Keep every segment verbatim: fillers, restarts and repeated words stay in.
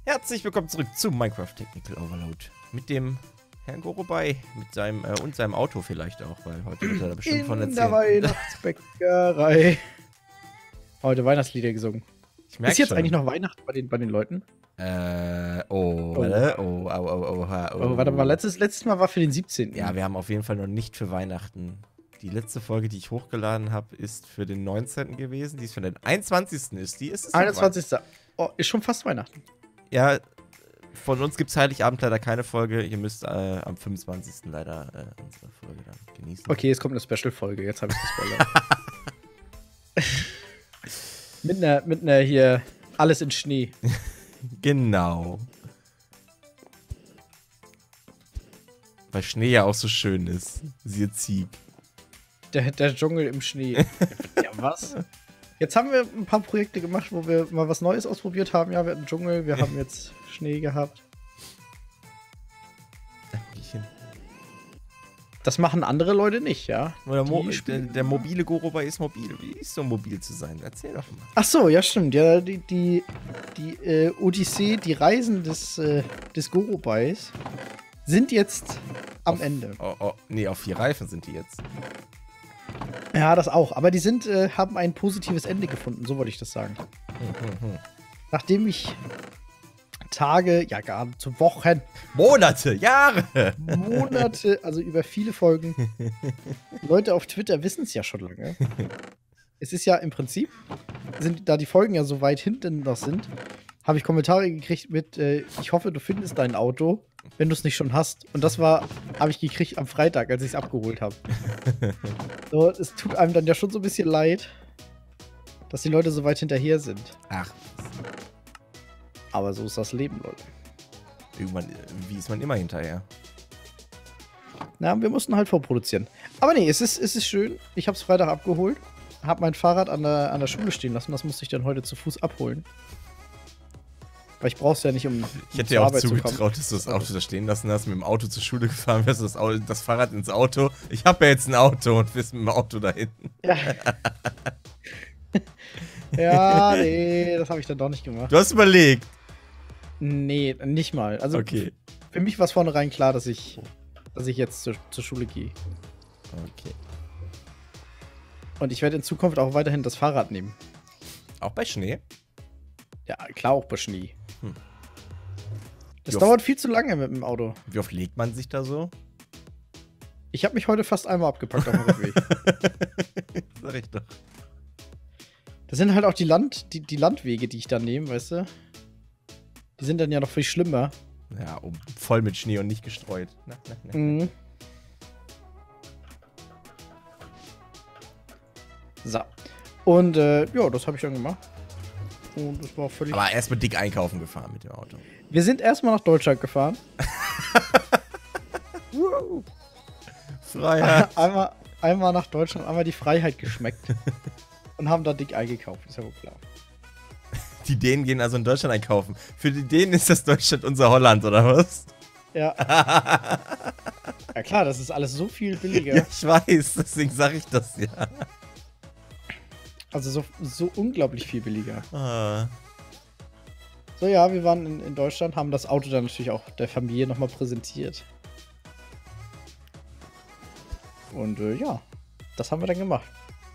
Herzlich willkommen zurück zu Minecraft Technical Overload. Mit dem Herrn Gorobei, mit seinem äh, und seinem Auto vielleicht auch, weil heute wird er da bestimmt In von erzählen. der Weihnachtsbäckerei. Heute Weihnachtslieder gesungen. Ich merk Ist jetzt schon. eigentlich noch Weihnachten bei den, bei den Leuten? Äh, oh, warte. Oh, oh, oh, oh, oh, Oh, warte mal, letztes, letztes Mal war für den siebzehnten Ja, wir haben auf jeden Fall noch nicht für Weihnachten. Die letzte Folge, die ich hochgeladen habe, ist für den neunzehnten gewesen. Die ist für den einundzwanzigsten ist die. Ist es noch einundzwanzigsten Oh, ist schon fast Weihnachten. Ja, von uns gibt es Heiligabend leider keine Folge. Ihr müsst äh, am fünfundzwanzigsten leider äh, unsere Folge dann genießen. Okay, jetzt kommt eine Special-Folge. Jetzt habe ich gespoilert. mit einer, mit einer hier alles in Schnee. Genau. Weil Schnee ja auch so schön ist. Siehe Zieg. Der, der Dschungel im Schnee. Ja, was? Jetzt haben wir ein paar Projekte gemacht, wo wir mal was Neues ausprobiert haben. Ja, wir hatten Dschungel, wir haben jetzt Schnee gehabt. Das machen andere Leute nicht, ja? Oder Mo Die der, der mobile Gorobei ist mobil. Wie ist so mobil zu sein? Erzähl doch mal. Ach so, ja stimmt. Ja, die, die, die äh, Odyssee, die Reisen des, äh, des Gorobais sind jetzt am auf, Ende. Oh, oh, nee, auf vier Reifen sind die jetzt. Ja, das auch. Aber die sind, äh, haben ein positives Ende gefunden, so wollte ich das sagen. Hm, hm, hm. Nachdem ich Tage, ja gar zu Wochen, Monate, Jahre, Monate, also über viele Folgen. Leute auf Twitter wissen es ja schon lange. Es ist ja im Prinzip, sind, da die Folgen ja so weit hinten noch sind, habe ich Kommentare gekriegt mit, äh, ich hoffe, du findest dein Auto, wenn du es nicht schon hast. Und das war, habe ich gekriegt am Freitag, als ich es abgeholt habe. So, es tut einem dann ja schon so ein bisschen leid, dass die Leute so weit hinterher sind. Ach. Aber so ist das Leben, Leute. Irgendwann, wie ist man immer hinterher? Na, wir mussten halt vorproduzieren. Aber nee, es ist, es ist schön. Ich habe es Freitag abgeholt. Habe mein Fahrrad an der, an der Schule stehen lassen. Das musste ich dann heute zu Fuß abholen. Weil ich brauch's ja nicht, um, um Ich hätte dir auch zugetraut, dass du das Auto da stehen lassen hast, mit dem Auto zur Schule gefahren wärst, das, Auto, das Fahrrad ins Auto. Ich habe ja jetzt ein Auto und bist mit dem Auto da hinten. Ja. Ja, nee, das habe ich dann doch nicht gemacht. Du hast überlegt. Nee, nicht mal. Also Okay. für mich war es vornherein klar, dass ich, dass ich jetzt zur, zur Schule gehe. Okay. Und ich werde in Zukunft auch weiterhin das Fahrrad nehmen. Auch bei Schnee? Ja, klar, auch bei Schnee. Hm. Das Wie dauert viel zu lange mit dem Auto. Wie oft legt man sich da so? Ich habe mich heute fast einmal abgepackt auf dem Rückweg. Sag ich doch. Das sind halt auch die, Land, die, die Landwege, die ich dann nehme, weißt du? Die sind dann ja noch viel schlimmer. Ja, um, voll mit Schnee und nicht gestreut. Na, na, na. Mhm. So. Und äh, ja, das habe ich dann gemacht. Und das war völlig. Aber erstmal dick einkaufen gefahren mit dem Auto. Wir sind erstmal nach Deutschland gefahren. Wow. Freiheit. einmal, einmal nach Deutschland, einmal die Freiheit geschmeckt. Und haben da dick eingekauft, ist ja wohl klar. Die Dänen gehen also in Deutschland einkaufen. Für die Dänen ist das Deutschland unser Holland, oder was? Ja. Ja klar, das ist alles so viel billiger. Ja, ich weiß, deswegen sage ich das ja. Also so, so unglaublich viel billiger. Ah. So, ja, wir waren in, in Deutschland, haben das Auto dann natürlich auch der Familie nochmal präsentiert. Und äh, ja, das haben wir dann gemacht.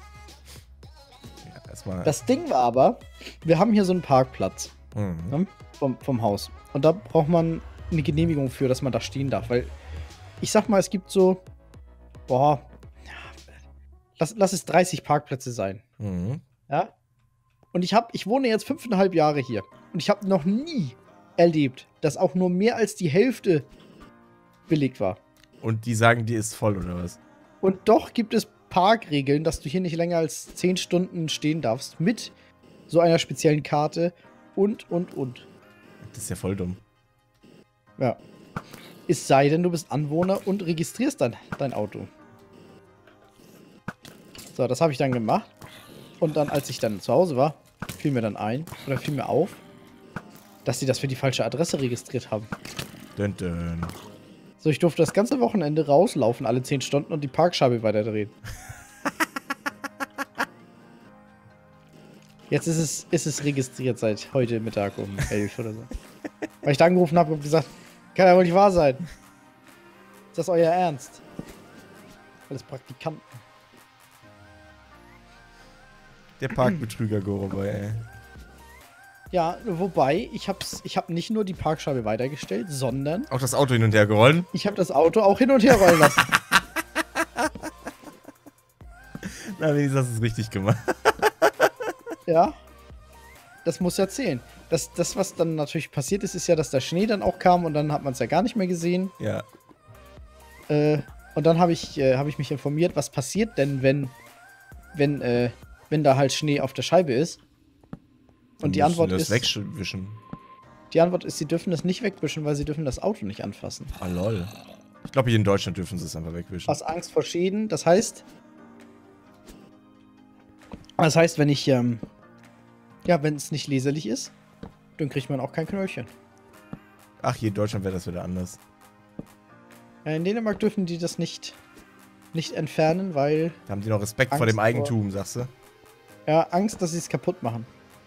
Ja, erstmal. Das Ding war aber, wir haben hier so einen Parkplatz Mhm. ne, vom, vom Haus. Und da braucht man eine Genehmigung für, dass man da stehen darf. Weil, ich sag mal, es gibt so, boah, ja, lass, lass es dreißig Parkplätze sein. Mhm. Ja? Und ich, hab, ich wohne jetzt fünfeinhalb Jahre hier. Und ich habe noch nie erlebt, dass auch nur mehr als die Hälfte belegt war. Und die sagen, die ist voll, oder was? Und doch gibt es Parkregeln, dass du hier nicht länger als zehn Stunden stehen darfst. Mit so einer speziellen Karte. Und, und, und. Das ist ja voll dumm. Ja. Es sei denn, du bist Anwohner und registrierst dann dein Auto. So, das habe ich dann gemacht. Und dann, als ich dann zu Hause war, fiel mir dann ein, oder fiel mir auf, dass sie das für die falsche Adresse registriert haben. Dün, dün. So, ich durfte das ganze Wochenende rauslaufen, alle zehn Stunden und die Parkscheibe weiterdrehen. Jetzt ist es, ist es registriert seit heute Mittag um elf oder so. Weil ich da angerufen habe und gesagt, kann ja wohl nicht wahr sein. Ist das euer Ernst? Alles Praktikanten. Der Parkbetrüger Goroboy, ey. Ja, wobei, ich hab's, ich hab nicht nur die Parkscheibe weitergestellt, sondern Auch das Auto hin und her gerollt. ich habe das Auto auch hin und her rollen lassen. Na, wenigstens hast du es richtig gemacht. Ja. Das muss ja zählen. Das, das, was dann natürlich passiert ist, ist ja, dass der Schnee dann auch kam und dann hat man es ja gar nicht mehr gesehen. Ja. Äh, und dann habe ich, äh, hab ich mich informiert, was passiert denn, wenn, wenn, äh, wenn da halt Schnee auf der Scheibe ist. Und die Antwort das ist, wegwischen. die Antwort ist, sie dürfen das nicht wegwischen, weil sie dürfen das Auto nicht anfassen. Ah, lol. Ich glaube, hier in Deutschland dürfen sie es einfach wegwischen. Aus Angst vor Schäden. Das heißt, das heißt, wenn ich, ähm, ja, wenn es nicht leserlich ist, dann kriegt man auch kein Knöllchen. Ach, hier in Deutschland wäre das wieder anders. Ja, in Dänemark dürfen die das nicht, nicht entfernen, weil, Da haben die noch Respekt vor Angst dem Eigentum, sagst du? ja, Angst, dass sie es kaputt machen.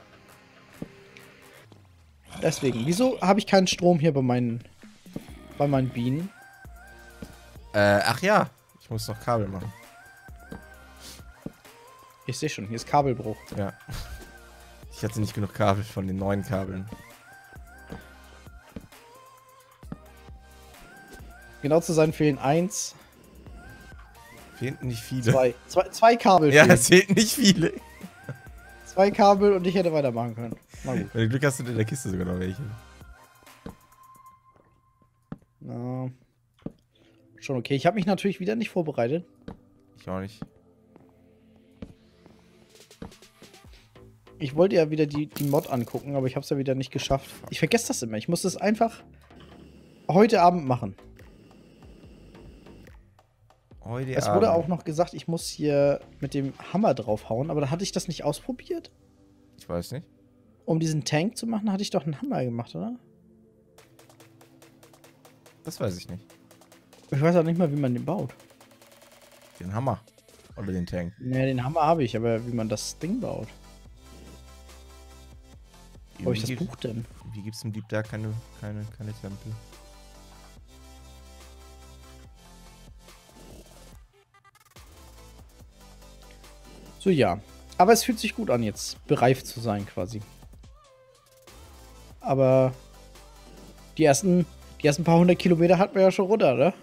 Deswegen, wieso habe ich keinen Strom hier bei meinen, bei meinen Bienen? Äh, ach ja. Ich muss noch Kabel machen. Ich sehe schon, hier ist Kabelbruch. Ja. Ich hatte nicht genug Kabel von den neuen Kabeln. Genau zu sein fehlen eins, Fehlten nicht viele. zwei. Zwei, zwei Kabel Ja, fehlen. es fehlten nicht viele. Zwei Kabel und ich hätte weitermachen können. Na gut. Wenn du Glück hast, sind in der Kiste sogar noch welche. Na, schon okay. Ich habe mich natürlich wieder nicht vorbereitet. Ich auch nicht. Ich wollte ja wieder die, die Mod angucken, aber ich habe es ja wieder nicht geschafft. Ich vergesse das immer. Ich muss das einfach heute Abend machen. Heute Es wurde auch noch gesagt, ich muss hier mit dem Hammer draufhauen, aber da hatte ich das nicht ausprobiert. Ich weiß nicht. Um diesen Tank zu machen, hatte ich doch einen Hammer gemacht, oder? Das weiß ich nicht. Ich weiß auch nicht mal, wie man den baut. Den Hammer. Oder den Tank. Ne, den Hammer habe ich, aber wie man das Ding baut. Wo habe ich das Buch denn? Wie gibt's im Deep Dark keine, keine, keine Tempel? So, ja. Aber es fühlt sich gut an, jetzt bereift zu sein, quasi. Aber die ersten, die ersten paar hundert Kilometer hatten wir ja schon runter, ne?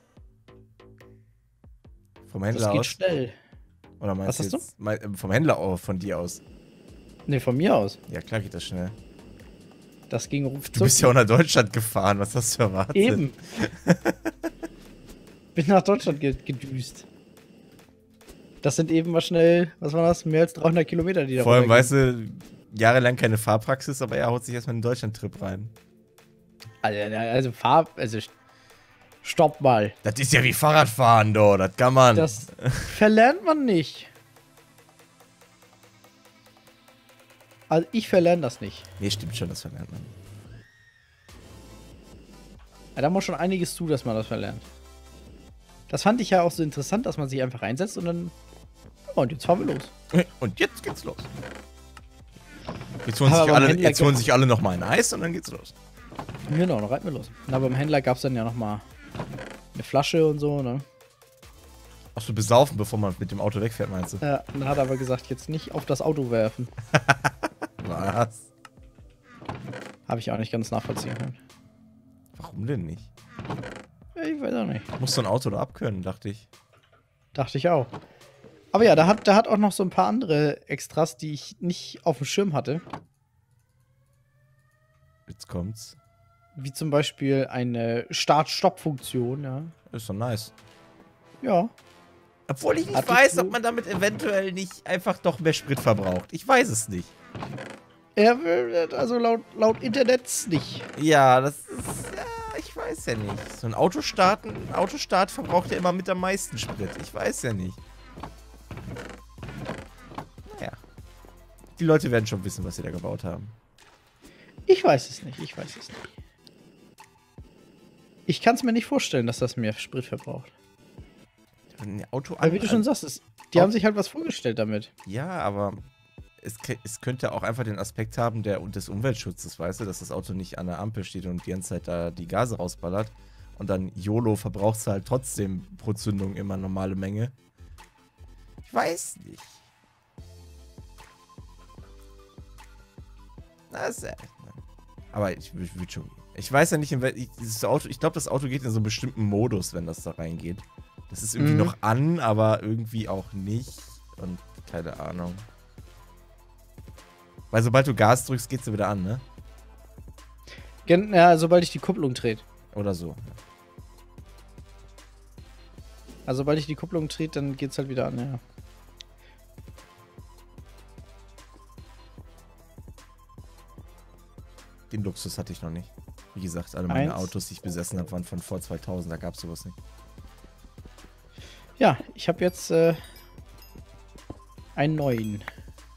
Vom Händler Das geht aus? schnell. Oder meinst Was du hast jetzt, mein, äh, vom Händler aus, von dir aus? Ne, von mir aus. Ja, klar geht das schnell. Das ging ruckzuck. Du bist ja auch nach Deutschland gefahren, was hast du erwartet? Eben. Bin nach Deutschland ge gedüst. Das sind eben mal schnell, was war das? Mehr als dreihundert Kilometer, die da Vor allem, runtergehen. weißt du, jahrelang keine Fahrpraxis, aber er haut sich erstmal einen Deutschland-Trip rein. Also, also Fahr... Also, stopp mal. Das ist ja wie Fahrradfahren, do, das kann man. Das verlernt man nicht. Also, ich verlerne das nicht. Nee, stimmt schon, das verlernt man. Ja, da muss schon einiges zu, dass man das verlernt. Das fand ich ja auch so interessant, dass man sich einfach reinsetzt und dann... Oh, und jetzt fahren wir los. Und jetzt geht's los. Jetzt holen, Aber sich beim alle, Händler jetzt holen sich alle nochmal ein Eis und dann geht's los. Genau, dann reiten wir los. Na, beim Händler gab es dann ja nochmal eine Flasche und so, ne? Ach so, besaufen, bevor man mit dem Auto wegfährt, meinst du? Ja, und dann hat er aber gesagt, jetzt nicht auf das Auto werfen. Was? Habe ich auch nicht ganz nachvollziehen können. Warum denn nicht? Ja, ich weiß auch nicht. Muss so ein Auto da abkönnen, dachte ich. Dachte ich auch. Aber ja, da hat, da hat auch noch so ein paar andere Extras, die ich nicht auf dem Schirm hatte. Jetzt kommt's. Wie zum Beispiel eine Start-Stopp-Funktion, ja. Ist doch nice. Ja. Obwohl ich nicht Hattest weiß, du- ob man damit eventuell nicht einfach doch mehr Sprit verbraucht. Ich weiß es nicht. Er will, also laut, laut Internets nicht. Ja, das ist. Ja, ich weiß ja nicht. So ein Autostart, ein Autostart verbraucht ja immer mit am meisten Sprit. Ich weiß ja nicht. Naja. Die Leute werden schon wissen, was sie da gebaut haben. Ich weiß es nicht, ich weiß es nicht. Ich kann es mir nicht vorstellen, dass das mehr Sprit verbraucht. Ein Auto Weil wie du schon sagst, es, die Au- haben sich halt was vorgestellt damit. Ja, aber es, es könnte auch einfach den Aspekt haben der, des Umweltschutzes, weißt du, dass das Auto nicht an der Ampel steht und die ganze Zeit da die Gase rausballert. Und dann YOLO verbraucht es halt trotzdem pro Zündung immer normale Menge. Ich weiß nicht. Na, ist ja, aber ich würde schon. Ich weiß ja nicht, in wel, ich, dieses Auto, ich glaube, das Auto geht in so einen bestimmten Modus, wenn das da reingeht. Das ist irgendwie Mhm. noch an, aber irgendwie auch nicht. Und keine Ahnung. Weil sobald du Gas drückst, geht's wieder an, ne? Gen ja, sobald ich die Kupplung drehe. Oder so. Also sobald ich die Kupplung drehe, dann geht's halt wieder an, ja. Den Luxus hatte ich noch nicht. Wie gesagt, alle meine Eins. Autos, die ich besessen habe, waren von vor zweitausend. Da gab's sowas nicht. Ja, ich habe jetzt äh, einen neuen.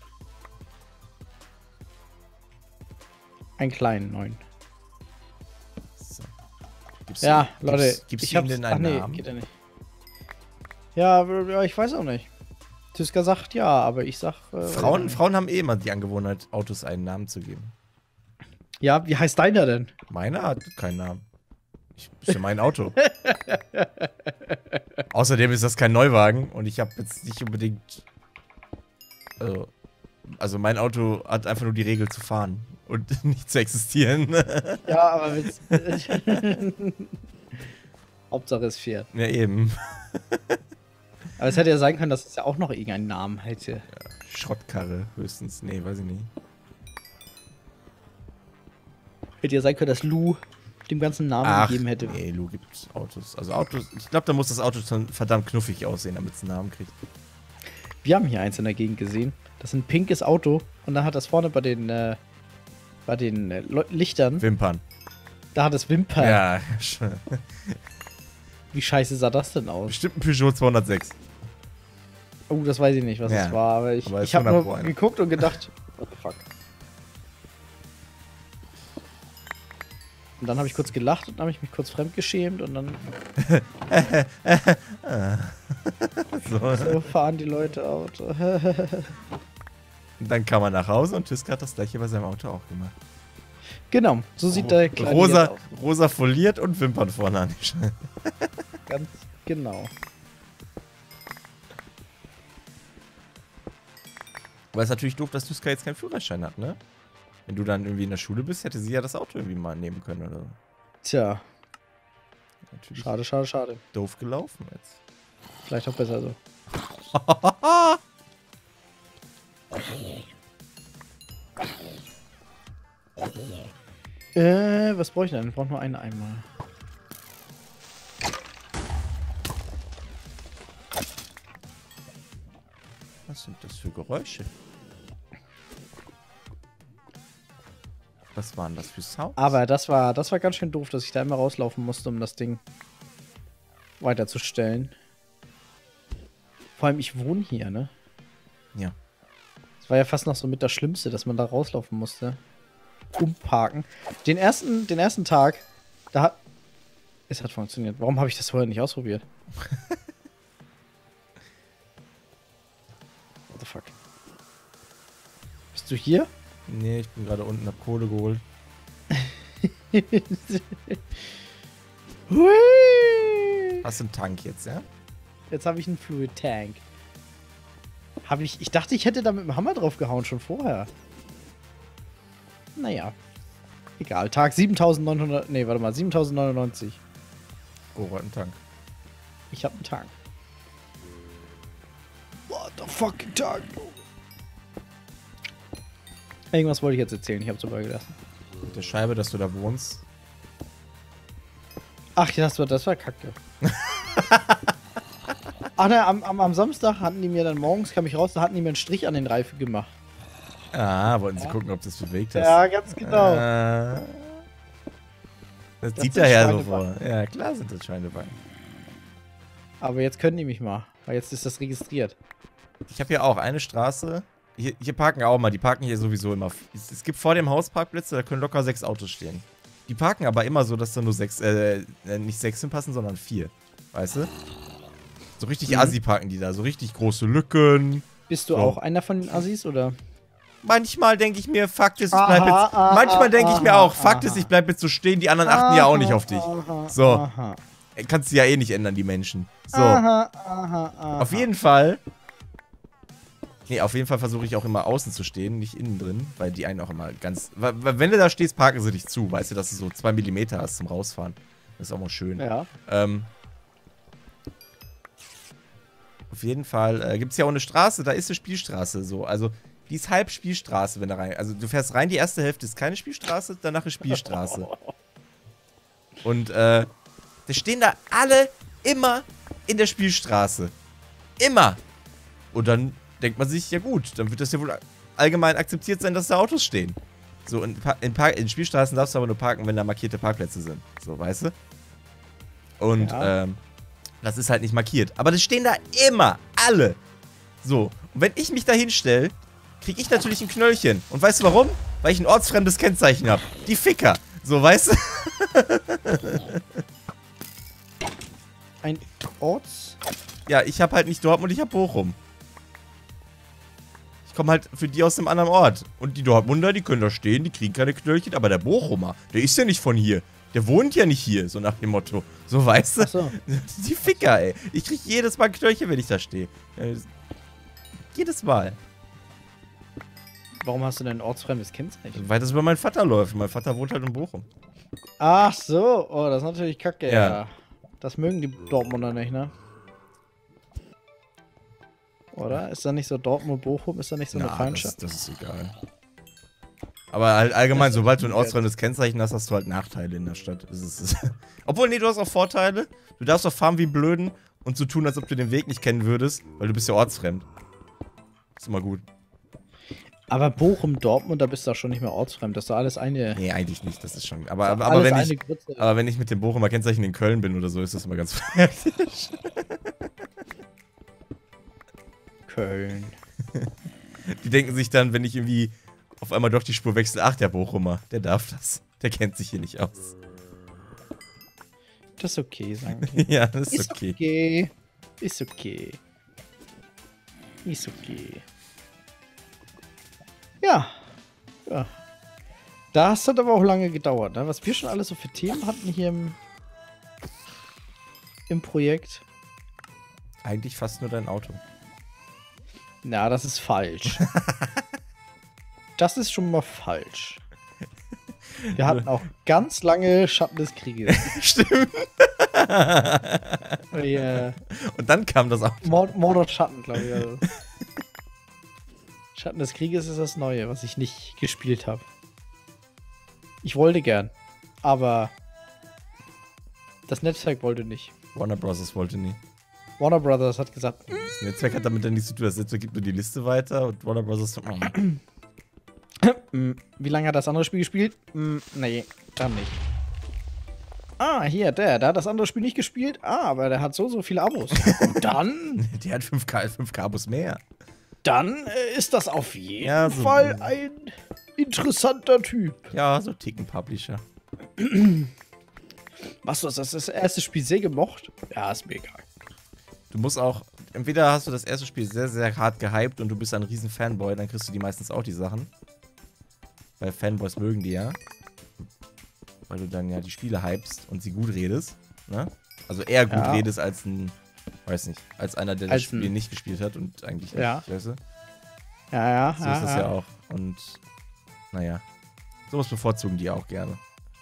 Einen kleinen neuen. So. Gibst Ja, du, Leute, gibst, gibst ich du ihm hab's. denn Ach einen nee, Namen? geht ja nicht. Ja, aber- ja, ich weiß auch nicht. Tiska sagt ja, aber ich sag. Äh, Frauen, Frauen haben eh immer die Angewohnheit, Autos einen Namen zu geben. Ja, wie heißt deiner denn? Meiner hat keinen Namen. Ich, ist ja mein Auto. Außerdem ist das kein Neuwagen und ich habe jetzt nicht unbedingt. Also, also mein Auto hat einfach nur die Regel zu fahren und nicht zu existieren. Ja, aber wenn's. Hauptsache es fährt. Ja, eben. Aber es hätte ja sein können, dass es ja auch noch irgendeinen Namen hätte. Schrottkarre höchstens. Nee, weiß ich nicht. Hätte ja sein können, dass Lou dem ganzen Namen Ach, gegeben hätte. nee, Lu gibt Autos. Also Autos, ich glaube, da muss das Auto schon verdammt knuffig aussehen, damit es einen Namen kriegt. Wir haben hier eins in der Gegend gesehen. Das ist ein pinkes Auto und da hat das vorne bei den, äh, bei den äh, Leu- Lichtern, Wimpern. da hat es Wimpern. Ja, schon. Wie scheiße sah das denn aus? Bestimmt ein Peugeot zweihundertsechs. Oh, das weiß ich nicht, was Ja, das war, aber ich, aber ist ich habe hundert nur Pro einer. geguckt und gedacht, what the fuck. Und dann habe ich kurz gelacht und dann habe ich mich kurz fremdgeschämt und dann So. so fahren die Leute Auto. Und dann kam er nach Hause und Tiska hat das gleiche bei seinem Auto auch gemacht. Genau, so sieht der kleine jetzt Rosa, aus. rosa foliert und Wimpern vorne an die Scheibe. Ganz genau. Aber es ist natürlich doof, dass Tiska jetzt keinen Führerschein hat, ne? Wenn du dann irgendwie in der Schule bist, hätte sie ja das Auto irgendwie mal nehmen können oder so. Tja, Natürlich schade, schade, schade. doof gelaufen jetzt. Vielleicht auch besser so. Äh, was brauche ich denn? Ich brauche nur einen einmal. Was sind das für Geräusche? Was waren das für Sounds? Aber das war, das war ganz schön doof, dass ich da immer rauslaufen musste, um das Ding weiterzustellen. Vor allem, ich wohne hier, ne? Ja. Das war ja fast noch so mit das Schlimmste, dass man da rauslaufen musste. Umparken. Den ersten, den ersten Tag, da hat. Es hat funktioniert. Warum habe ich das vorher nicht ausprobiert? What the fuck? Bist du hier? Nee, ich bin gerade unten, hab Kohle geholt. Hui! Hast du einen Tank jetzt, ja? Jetzt habe ich einen Fluid Tank. Habe ich. Ich dachte, ich hätte da mit dem Hammer drauf gehauen schon vorher. Naja. Egal. Tag siebentausendneunhundert. Nee, warte mal. siebentausendneunundneunzig. Oh, hat einen Tank. Ich habe einen Tank. What the fucking Tank? Irgendwas wollte ich jetzt erzählen. Ich habe es gelassen. Mit der Scheibe, dass du da wohnst. Ach, das war, das war kacke. Ach ne, am, am, am Samstag hatten die mir dann morgens, kam ich raus, da hatten die mir einen Strich an den Reifen gemacht. Ah, wollten sie gucken, ob du es bewegt hast. Ja, ganz genau. Äh, das, Das sieht sind daher so vor. Schweinebeine. Ja, klar sind das Schweinebeine. Aber jetzt können die mich mal, weil jetzt ist das registriert. Ich habe hier auch eine Straße. Hier, hier parken auch mal. Die parken hier sowieso immer. Es, es gibt vor dem Haus Parkplätze, da können locker sechs Autos stehen. Die parken aber immer so, dass da nur sechs, äh, nicht sechs hinpassen, sondern vier. Weißt du? So richtig Mhm. assi parken die da. So richtig große Lücken. Bist du So. auch einer von den Assis, oder? Manchmal denke ich mir, Fakt ist, ich bleib jetzt. Aha, manchmal denke ich mir auch, Fakt aha. ist, ich bleib jetzt so stehen, die anderen achten aha, ja auch nicht auf dich. Aha, so. Aha. Kannst du ja eh nicht ändern, die Menschen. So. Aha, aha, aha. Auf jeden Fall. Nee, auf jeden Fall versuche ich auch immer außen zu stehen, nicht innen drin, weil die einen auch immer ganz. Weil, wenn du da stehst, parken sie dich zu, weißt du, dass du so zwei Millimeter hast zum Rausfahren. Das ist auch mal schön. Ja. Ähm. Auf jeden Fall äh, gibt es ja auch eine Straße, da ist eine Spielstraße so. Also, die ist halb Spielstraße, wenn du rein. Also, du fährst rein, die erste Hälfte ist keine Spielstraße, danach ist Spielstraße. Und, äh, da stehen da alle immer in der Spielstraße. Immer. Und dann denkt man sich, ja gut, dann wird das ja wohl allgemein akzeptiert sein, dass da Autos stehen. So, in, in, Park in Spielstraßen darfst du aber nur parken, wenn da markierte Parkplätze sind. So, weißt du? Und, ja. ähm, das ist halt nicht markiert. Aber das stehen da immer. Alle. So. Und wenn ich mich da hinstelle, kriege ich natürlich ein Knöllchen. Und weißt du warum? Weil ich ein ortsfremdes Kennzeichen habe. Die Ficker. So, weißt du? Ein Orts? Ja, ich habe halt nicht Dortmund, ich habe Bochum. Ich komme halt für die aus einem anderen Ort. Und die Dortmunder, die können da stehen, die kriegen keine Knöllchen. Aber der Bochumer, der ist ja nicht von hier. Der wohnt ja nicht hier, so nach dem Motto. So, weißt du? Ach so. Die Ficker, ey. Ich krieg jedes Mal ein Knöllchen, wenn ich da stehe. Äh, jedes Mal. Warum hast du denn ein ortsfremdes Kennzeichen? Weil das über meinen Vater läuft. Mein Vater wohnt halt in Bochum. Ach so. Oh, das ist natürlich kacke, ja. ja. Das mögen die Dortmunder nicht, ne? Oder? Ist da nicht so Dortmund-Bochum? Ist da nicht so eine Na, Feindschaft? Das, das ist egal. Aber halt allgemein, sobald du ein ortsfremdes Kennzeichen hast, hast du halt Nachteile in der Stadt. Das ist, das Obwohl, nee, du hast auch Vorteile. Du darfst auch fahren wie ein Blöden und so tun, als ob du den Weg nicht kennen würdest, weil du bist ja ortsfremd. Ist immer gut. Aber Bochum, Dortmund, da bist du auch schon nicht mehr ortsfremd. Das ist doch alles eine... Nee, eigentlich nicht. Das ist schon... Aber, aber, aber, wenn, ich, aber wenn ich mit dem Bochumer Kennzeichen in Köln bin oder so, ist das immer ganz fertig. Köln. Die denken sich dann, wenn ich irgendwie auf einmal doch die Spur wechsle, ach, der Bochumer, der darf das. Der kennt sich hier nicht aus. Das ist okay, sagen die. Ja, das ist, ist okay. okay. Ist okay. Ist okay. Ja. Ja. Das hat aber auch lange gedauert, ne? Was wir schon alles so für Themen hatten hier im, im Projekt. Eigentlich fast nur dein Auto. Na, das ist falsch. Das ist schon mal falsch. Wir hatten auch ganz lange Schatten des Krieges. Stimmt. Yeah. Und dann kam das Auto. Mord, Mord und Schatten, glaube ich. Also. Schatten des Krieges ist das Neue, was ich nicht gespielt habe. Ich wollte gern, aber das Netzwerk wollte nicht. Warner Bros. Wollte nie. Warner Brothers hat gesagt, das Netzwerk hat damit dann nichts zu tun. Das Netzwerk gibt nur die Liste weiter und Warner Bros. So, wie lange hat das andere Spiel gespielt? Nee, dann nicht. Ah, hier, der, der hat das andere Spiel nicht gespielt. Ah, aber der hat so, so viele Abos. Und dann? Der hat fünf K Abos mehr. Dann äh, ist das auf jeden ja, so Fall ein interessanter Typ. Ja, so Ticken-Publisher. Was du, hast das, das erste Spiel sehr gemocht? Ja, ist mir egal. Du musst auch, entweder hast du das erste Spiel sehr, sehr hart gehypt und du bist ein riesen Fanboy, dann kriegst du die meistens auch die Sachen. Weil Fanboys mögen die ja. Weil du dann ja die Spiele hypst und sie gut redest. Ne? Also eher gut ja. redest als ein, weiß nicht, als einer, der als das Spiel nicht gespielt hat und eigentlich nicht, ja. weißt du? Ja, ja. So ja, ist das ja. ja auch. Und, naja. Sowas bevorzugen die auch gerne.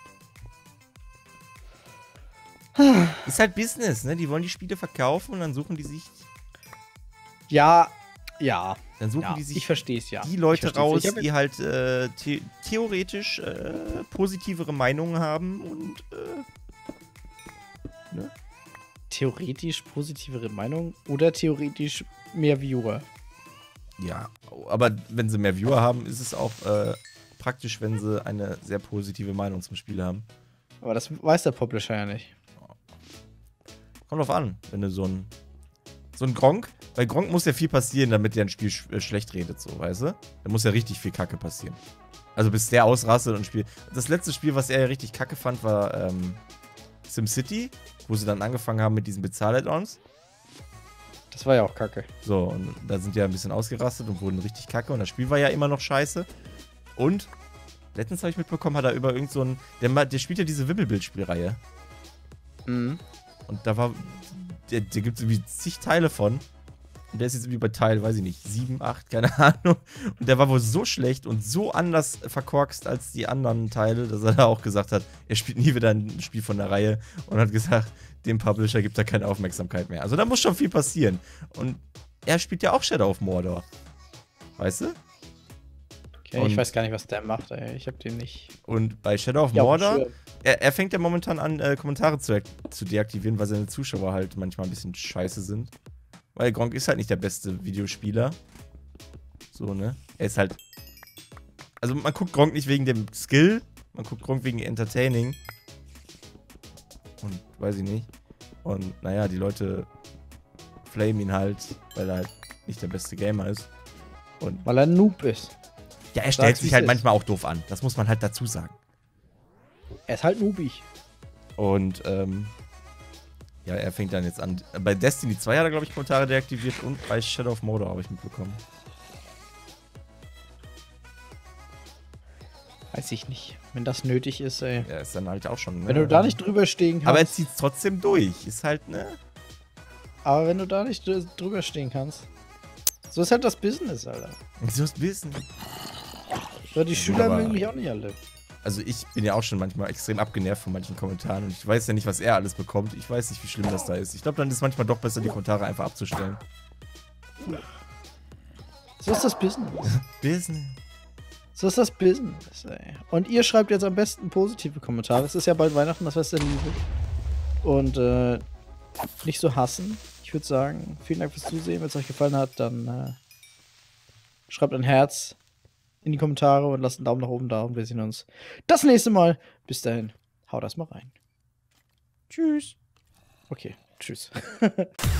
Ist halt Business, ne? Die wollen die Spiele verkaufen und dann suchen die sich... Ja, ja. Dann suchen ja, die sich ich versteh's, ja. die Leute raus, die halt äh, the theoretisch äh, positivere Meinungen haben und äh, ne? Theoretisch positivere Meinungen oder theoretisch mehr Viewer? Ja, aber wenn sie mehr Viewer haben, ist es auch äh, praktisch, wenn sie eine sehr positive Meinung zum Spiel haben. Aber das weiß der Publisher ja nicht. Kommt drauf an, wenn du so ein so ein Gronk, bei Gronk muss ja viel passieren, damit der ein Spiel sch äh, schlecht redet, so, weißt du? Da muss ja richtig viel Kacke passieren. Also bis der ausrastet und spielt. Das letzte Spiel, was er ja richtig kacke fand, war ähm, SimCity, wo sie dann angefangen haben mit diesen Bezahl-Add-ons. Das war ja auch kacke. So, und da sind die ja ein bisschen ausgerastet und wurden richtig kacke. Und das Spiel war ja immer noch scheiße. Und letztens habe ich mitbekommen, hat er über irgend so ein... Der, der spielt ja diese Wimmelbildspielreihe. Mhm. Und da war... Der, der gibt es irgendwie zig Teile von. Und der ist jetzt irgendwie bei Teil, weiß ich nicht, sieben, acht, keine Ahnung. Und der war wohl so schlecht und so anders verkorkst als die anderen Teile, dass er da auch gesagt hat, er spielt nie wieder ein Spiel von der Reihe. Und hat gesagt, dem Publisher gibt er keine Aufmerksamkeit mehr. Also da muss schon viel passieren. Und er spielt ja auch Shadow of Mordor. Weißt du? Okay, und ich weiß gar nicht, was der macht, ey. Ich hab den nicht. Und bei Shadow of Ja, Mordor, er, er fängt ja momentan an, äh, Kommentare zu, zu deaktivieren, weil seine Zuschauer halt manchmal ein bisschen scheiße sind. Weil Gronkh ist halt nicht der beste Videospieler. So, ne? Er ist halt... Also man guckt Gronkh nicht wegen dem Skill, man guckt Gronkh wegen Entertaining. Und weiß ich nicht. Und naja, die Leute flamen ihn halt, weil er halt nicht der beste Gamer ist. Und weil er ein Noob ist. Ja, er stellt Sag's, sich halt ist. manchmal auch doof an. Das muss man halt dazu sagen. Er ist halt noobig. Und, ähm... ja, er fängt dann jetzt an. Bei Destiny zwei hat er, glaube ich, Kommentare deaktiviert und bei Shadow of Mordor habe ich mitbekommen. Weiß ich nicht. Wenn das nötig ist, ey. Ja, ist dann halt auch schon. Ne? Wenn du da nicht drüber stehen kannst. Aber er zieht es trotzdem durch. Ist halt, ne? Aber wenn du da nicht dr- drüber stehen kannst. So ist halt das Business, Alter. So ist Wissen. So, die Ja, Schüler aber- mögen mich auch nicht alle. Also ich bin ja auch schon manchmal extrem abgenervt von manchen Kommentaren und ich weiß ja nicht, was er alles bekommt. Ich weiß nicht, wie schlimm das da ist. Ich glaube, dann ist es manchmal doch besser, die Kommentare einfach abzustellen. So ist das Business. Business. So ist das Business, ey. Und ihr schreibt jetzt am besten positive Kommentare. Es ist ja bald Weihnachten, das Fest der Liebe. Und äh, nicht so hassen. Ich würde sagen, vielen Dank fürs Zusehen. Wenn es euch gefallen hat, dann äh, schreibt ein Herz in die Kommentare und lasst einen Daumen nach oben da. Und wir sehen uns das nächste Mal. Bis dahin, haut das mal rein. Tschüss. Okay, tschüss.